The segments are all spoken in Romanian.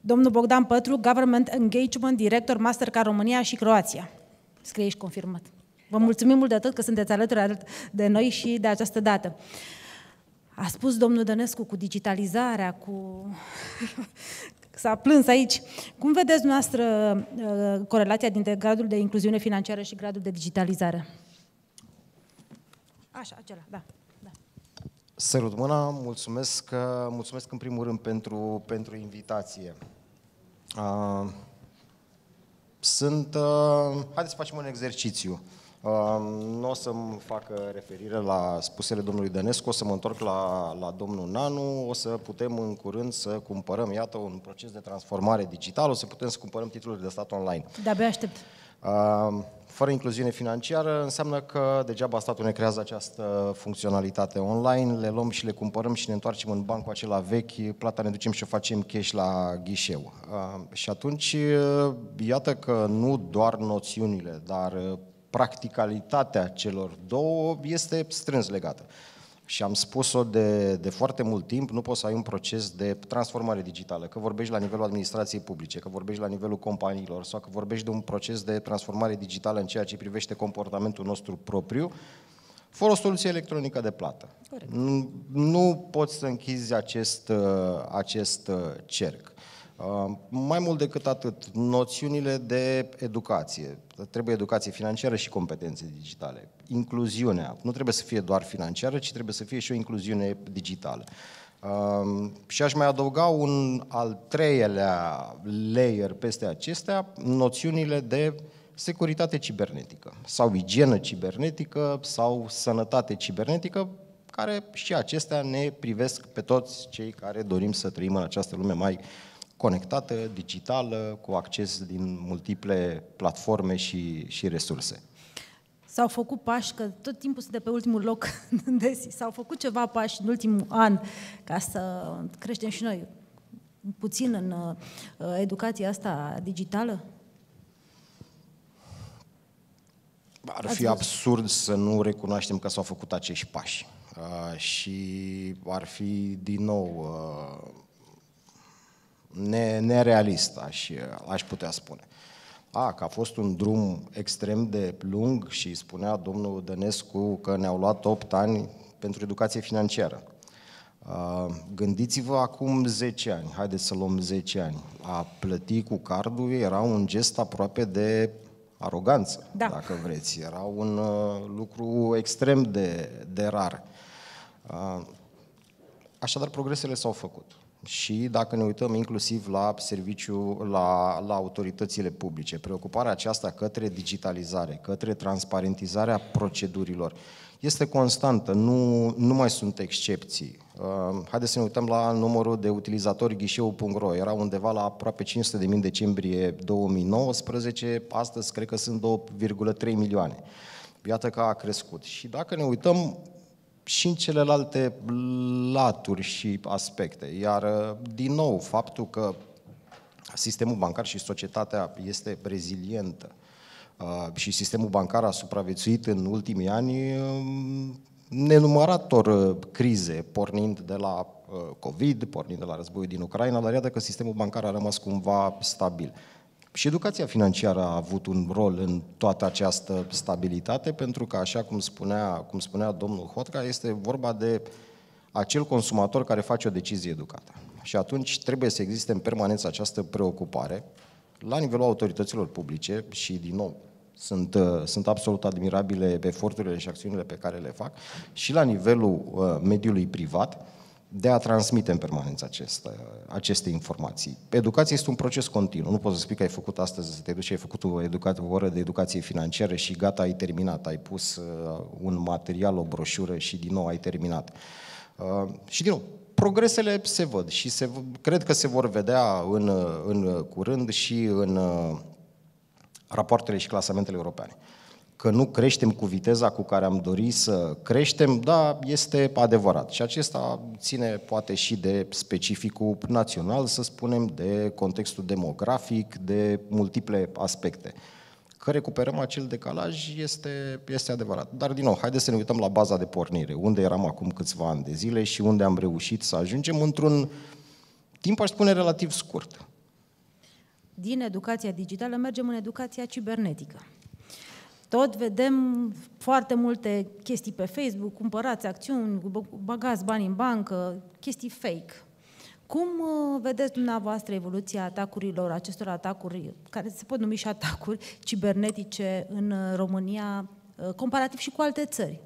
Domnul Bogdan Pătru, Government Engagement Director Mastercard România și Croația. Scrie și confirmat. Vă mulțumim mult de tot că sunteți alături de noi și de această dată. A spus domnul Dănescu cu digitalizarea, cu... S-a plâns aici. Cum vedeți noastră corelația dintre gradul de incluziune financiară și gradul de digitalizare? Așa, acela, da. Sărut mâna, mulțumesc în primul rând pentru invitație. Haideți să facem un exercițiu. Nu o să-mi facă referire la spusele domnului Dănescu, o să mă întorc la domnul Nanu, o să putem în curând să cumpărăm, iată, un proces de transformare digitală, o să putem să cumpărăm titluri de stat online. De-abia aștept. Fără incluziune financiară înseamnă că degeaba statul ne creează această funcționalitate online, le luăm și le cumpărăm și ne întoarcem în bancul acela vechi, plata ne ducem și o facem cash la ghișeu. Și atunci, iată că nu doar noțiunile, dar practicalitatea celor două este strâns legată. Și am spus-o de foarte mult timp, nu poți să ai un proces de transformare digitală, că vorbești la nivelul administrației publice, că vorbești la nivelul companiilor sau că vorbești de un proces de transformare digitală în ceea ce privește comportamentul nostru propriu, fără o soluție electronică de plată. Nu poți să închizi acest cerc. Mai mult decât atât, noțiunile de educație. Trebuie educație financiară și competențe digitale. Incluziunea. Nu trebuie să fie doar financiară, ci trebuie să fie și o incluziune digitală. Și aș mai adăuga un al treilea layer peste acestea, noțiunile de securitate cibernetică sau igienă cibernetică sau sănătate cibernetică, care și acestea ne privesc pe toți cei care dorim să trăim în această lume mai conectată, digitală, cu acces din multiple platforme și resurse. S-au făcut pași, că tot timpul sunt de pe ultimul loc, s-au făcut ceva pași în ultimul an ca să creștem și noi puțin în educația asta digitală? Ar fi absurd să nu recunoaștem că s-au făcut acești pași. Și ar fi din nou nerealist, aș putea spune. Că a fost un drum extrem de lung și spunea domnul Dănescu că ne-au luat 8 ani pentru educație financiară. Gândiți-vă acum 10 ani, haideți să luăm 10 ani. A plăti cu cardul era un gest aproape de aroganță, dacă vreți. Era un lucru extrem de rar. Așadar, progresele s-au făcut. Și dacă ne uităm inclusiv la la autoritățile publice, preocuparea aceasta către digitalizare, către transparentizarea procedurilor, este constantă, nu mai sunt excepții. Haideți să ne uităm la numărul de utilizatori ghișeu.ro, era undeva la aproape 500.000 în decembrie 2019, astăzi cred că sunt 2,3 milioane. Iată că a crescut. Și dacă ne uităm și în celelalte laturi și aspecte. Iar, din nou, faptul că sistemul bancar și societatea este rezilientă și sistemul bancar a supraviețuit în ultimii ani nenumărator crize, pornind de la COVID, pornind de la războiul din Ucraina, dar iată că sistemul bancar a rămas cumva stabil. Și educația financiară a avut un rol în toată această stabilitate, pentru că, așa cum spunea domnul Hotka, este vorba de acel consumator care face o decizie educată. Și atunci trebuie să existe în permanență această preocupare la nivelul autorităților publice și, din nou, sunt absolut admirabile eforturile și acțiunile pe care le fac, și la nivelul mediului privat, de a transmite în permanență aceste informații. Educația este un proces continuu. Nu poți să spui că ai făcut astăzi, să te duci și ai făcut o oră de educație financiară și gata, ai terminat. Ai pus un material, o broșură și din nou ai terminat. Și din nou, progresele se văd și cred că se vor vedea în curând și în rapoartele și clasamentele europene. Că nu creștem cu viteza cu care am dorit să creștem, da, este adevărat. Și acesta ține poate și de specificul național, să spunem, de contextul demografic, de multiple aspecte. Că recuperăm acel decalaj este adevărat. Dar, din nou, haideți să ne uităm la baza de pornire, unde eram acum câțiva ani de zile și unde am reușit să ajungem într-un timp, aș spune, relativ scurt. din educația digitală mergem în educația cibernetică. Tot vedem foarte multe chestii pe Facebook, cumpărați acțiuni, băgați bani în bancă, chestii fake. Cum vedeți dumneavoastră evoluția atacurilor, acestor atacuri, care se pot numi și atacuri cibernetice în România, comparativ și cu alte țări?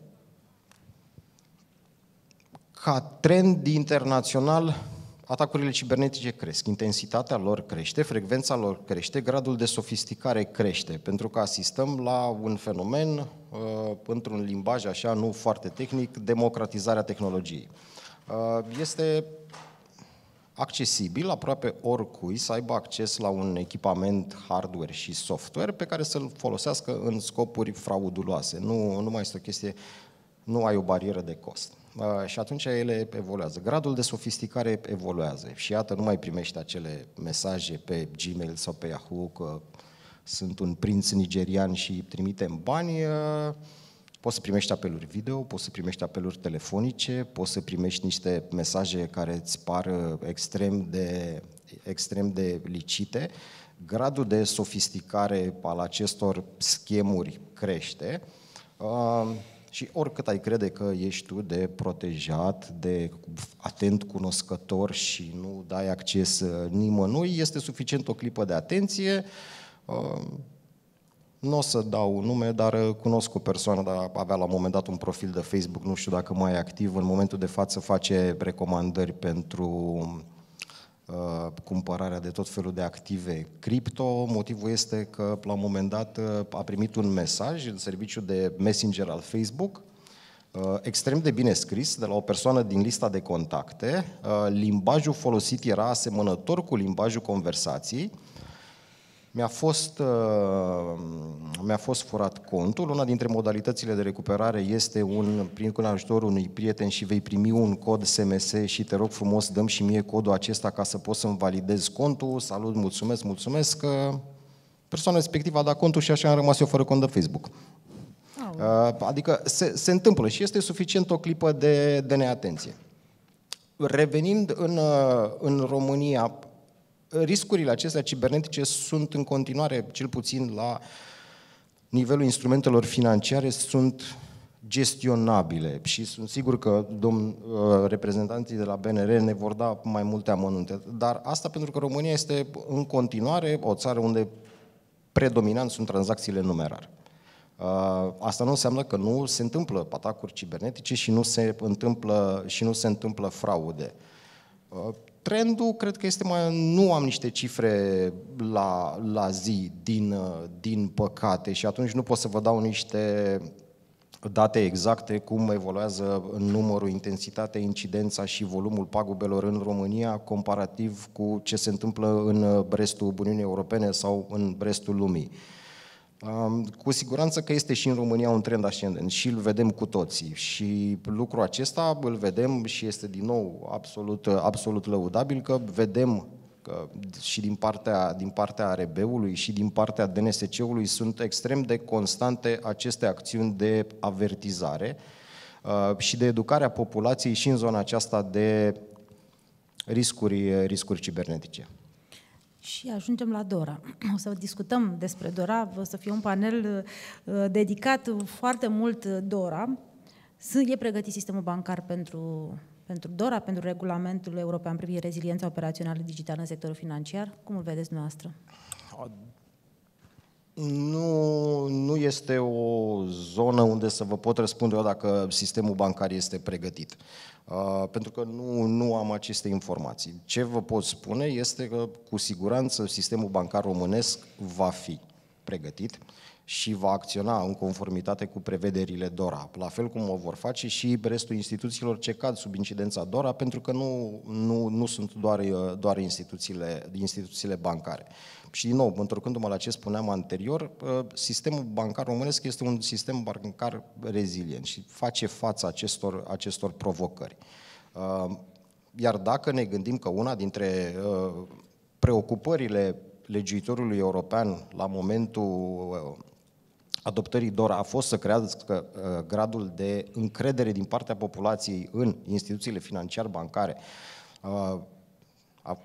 Ca trend internațional, atacurile cibernetice cresc, intensitatea lor crește, frecvența lor crește, gradul de sofisticare crește, pentru că asistăm la un fenomen, într-un limbaj așa nu foarte tehnic, democratizarea tehnologiei. Este accesibil aproape oricui să aibă acces la un echipament hardware și software pe care să-l folosească în scopuri frauduloase. Nu mai este o chestie, nu ai o barieră de cost. Și atunci ele evoluează. Gradul de sofisticare evoluează. Și iată, nu mai primești acele mesaje pe Gmail sau pe Yahoo că sunt un prinț nigerian și trimitem bani. Poți să primești apeluri video, poți să primești apeluri telefonice, poți să primești niște mesaje care îți par extrem de licite. Gradul de sofisticare al acestor schemuri crește. Și oricât ai crede că ești tu de protejat, de atent cunoscător și nu dai acces nimănui, este suficient o clipă de atenție. Nu o să dau nume, dar cunosc o persoană, dar avea la un moment dat un profil de Facebook, nu știu dacă mai e activ, în momentul de față face recomandări pentru cumpărarea de tot felul de active cripto. Motivul este că la un moment dat a primit un mesaj în serviciul de Messenger al Facebook, extrem de bine scris, de la o persoană din lista de contacte. Limbajul folosit era asemănător cu limbajul conversației. Mi-a fost furat contul. Una dintre modalitățile de recuperare este prin ajutorul unui prieten și vei primi un cod SMS și te rog frumos, dă-mi și mie codul acesta ca să pot să-mi validez contul. Salut, mulțumesc că persoana respectivă a dat contul și așa am rămas eu fără cont de Facebook. Adică se întâmplă și este suficient o clipă de neatenție. Revenind în România, riscurile acestea cibernetice sunt în continuare, cel puțin la nivelul instrumentelor financiare, sunt gestionabile și sunt sigur că reprezentanții de la BNR ne vor da mai multe amănunte. Dar asta pentru că România este în continuare o țară unde predominant sunt tranzacțiile numerar. Asta nu înseamnă că nu se întâmplă atacuri cibernetice și nu se întâmplă fraude. Trendul, cred că este nu am niște cifre la zi, din păcate, și atunci nu pot să vă dau niște date exacte cum evoluează numărul, intensitatea, incidența și volumul pagubelor în România comparativ cu ce se întâmplă în restul Uniunii Europene sau în restul lumii. Cu siguranță că este și în România un trend ascendent și îl vedem cu toții și lucrul acesta îl vedem și este din nou absolut lăudabil că vedem că și din partea ARB-ului și din partea DNSC-ului sunt extrem de constante aceste acțiuni de avertizare și de educare a populației și în zona aceasta de riscuri cibernetice. Și ajungem la DORA. O să discutăm despre DORA, o să fie un panel dedicat foarte mult DORA. E pregătit sistemul bancar pentru DORA, pentru regulamentul european privind reziliența operațională digitală în sectorul financiar? Cum îl vedeți dumneavoastră? Nu este o zonă unde să vă pot răspunde eu dacă sistemul bancar este pregătit. Pentru că nu am aceste informații. Ce vă pot spune este că cu siguranță sistemul bancar românesc va fi pregătit și va acționa în conformitate cu prevederile DORA, la fel cum o vor face și restul instituțiilor ce cad sub incidența DORA, pentru că nu sunt doar instituțiile bancare. Și din nou, întorcându-mă la ce spuneam anterior, sistemul bancar românesc este un sistem bancar rezilient și face față acestor provocări. Iar dacă ne gândim că una dintre preocupările legiuitorului european la momentul adoptării DORA a fost să crească gradul de încredere din partea populației în instituțiile financiar-bancare,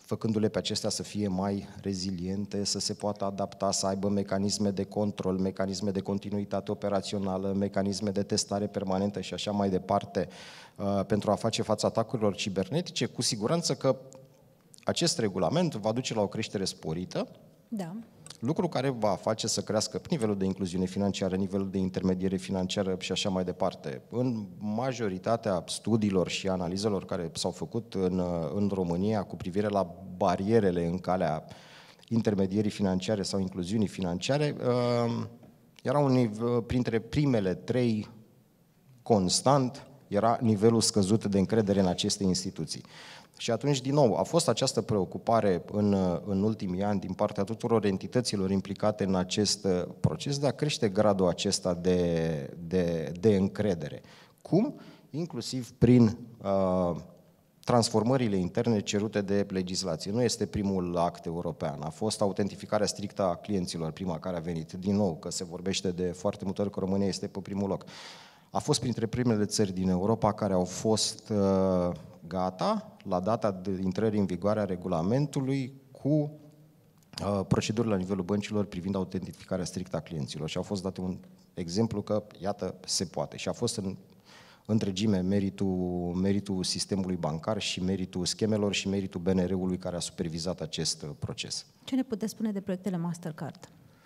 făcându-le pe acestea să fie mai reziliente, să se poată adapta, să aibă mecanisme de control, mecanisme de continuitate operațională, mecanisme de testare permanentă și așa mai departe, pentru a face față atacurilor cibernetice. Cu siguranță că acest regulament va duce la o creștere sporită, Da. lucru care va face să crească nivelul de incluziune financiară, nivelul de intermediere financiară și așa mai departe. În majoritatea studiilor și analizelor care s-au făcut în România cu privire la barierele în calea intermedierii financiare sau incluziunii financiare, era printre primele 3 constant, era nivelul scăzut de încredere în aceste instituții. Și atunci, din nou, a fost această preocupare în ultimii ani din partea tuturor entităților implicate în acest proces de a crește gradul acesta de încredere. Cum? Inclusiv prin transformările interne cerute de legislație. Nu este primul act european. A fost autentificarea strictă a clienților, prima care a venit. Din nou, că se vorbește de foarte multe ori că România este pe primul loc. A fost printre primele țări din Europa care au fost gata la data de intrării în vigoare a regulamentului cu proceduri la nivelul băncilor privind autentificarea strictă a clienților. Și au fost date un exemplu că, iată, se poate. Și a fost în întregime meritul sistemului bancar și meritul schemelor și meritul BNR-ului care a supervizat acest proces. Ce ne puteți spune de proiectele Mastercard?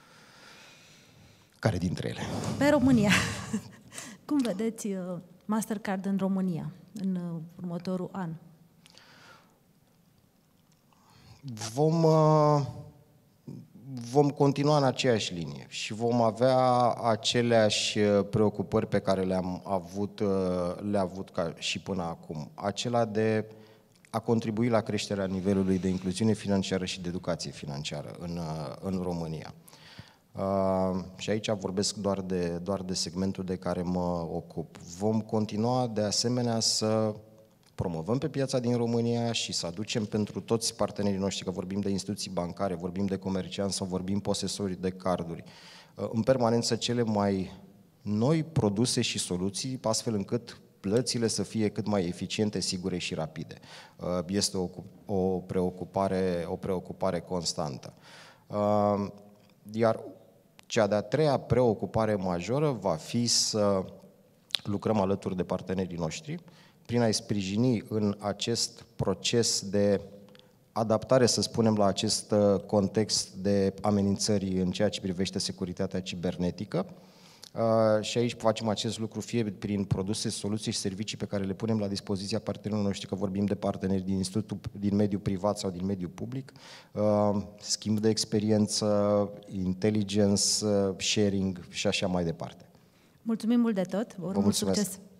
Care dintre ele? Pe România. Cum vedeți Mastercard în România în următorul an? Vom continua în aceeași linie și vom avea aceleași preocupări pe care le-am avut ca și până acum. Acela de a contribui la creșterea nivelului de incluziune financiară și de educație financiară în România. Și aici vorbesc doar de segmentul de care mă ocup. Vom continua de asemenea să promovăm pe piața din România și să aducem pentru toți partenerii noștri, că vorbim de instituții bancare, vorbim de comercianți sau vorbim posesori de carduri, în permanență cele mai noi produse și soluții, astfel încât plățile să fie cât mai eficiente, sigure și rapide. Este o preocupare constantă. Iar cea de-a treia preocupare majoră va fi să lucrăm alături de partenerii noștri prin a-i sprijini în acest proces de adaptare, să spunem, la acest context de amenințări în ceea ce privește securitatea cibernetică. Și aici facem acest lucru fie prin produse, soluții și servicii pe care le punem la dispoziția partenerilor noștri, că vorbim de parteneri din mediul privat sau din mediul public, schimb de experiență, intelligence sharing și așa mai departe. Mulțumim mult de tot, vă urăm mult succes!